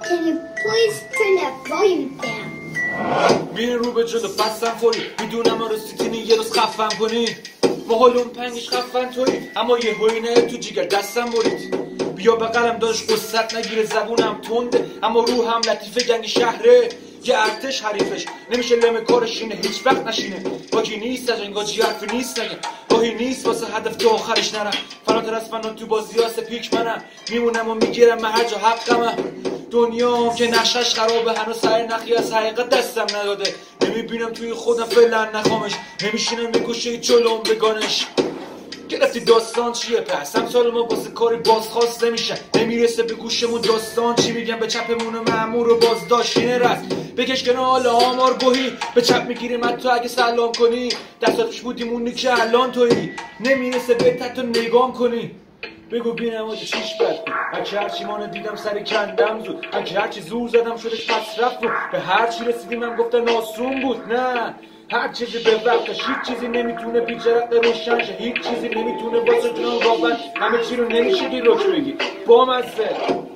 Can you please turn that volume down? میری رو به جلو بستم خوری میدونم رسیدینی یه روز خفم کنی محالون پنگش خفن توی اما یه هوی نه تو جیگر دستم برید بیا بقلم داشت قصت نگیره زبونم تنده اما روحم لطیفه گنگ شهره یه ارتش حریفش نمیشه لمه کارشینه هیچ وقت نشینه باگی نیست از انگاجی حرفی نیست نگه راهی نیست واسه هدف تا آخرش نرم فراتر از فنان تو بازی ها سپیک منم میمونم و میگیرم من هر جا حقمه دنیا که نقشش خرابه هنوز سر نخی از حقیقت دستم نداده نمیبینم توی خودم فعلا نخوامش نمیشینم یه گوشه جلوم بگانش گرفتی داستان چیه پس امسال ما واسه کاری بازخواست نمیشه نمیرسه به گوشمون داستان چی میگم به چپمون مأمور و بازداشتینه رست بکش کنار حالا آمار گوهی به چپ میگیریم حتی اگه سلام کنی دستاتش بودیم اونی که الان تویی نمیرسه به حتی نگام کنی بگو بینم آجه چیش بد هرچی هرچی مانه دیدم سری کندم زود هرچی زور زدم شدش پس رفت بود به هرچی رسیدیم من گفتن آسون بود نه هر چیزی به وقتش هیچ چیزی نمیتونه بی جرق روشن شه هیچ چیزی نمیتونه واسه جنون واقعا همه چی رو نمیشه که روش بگی با مزه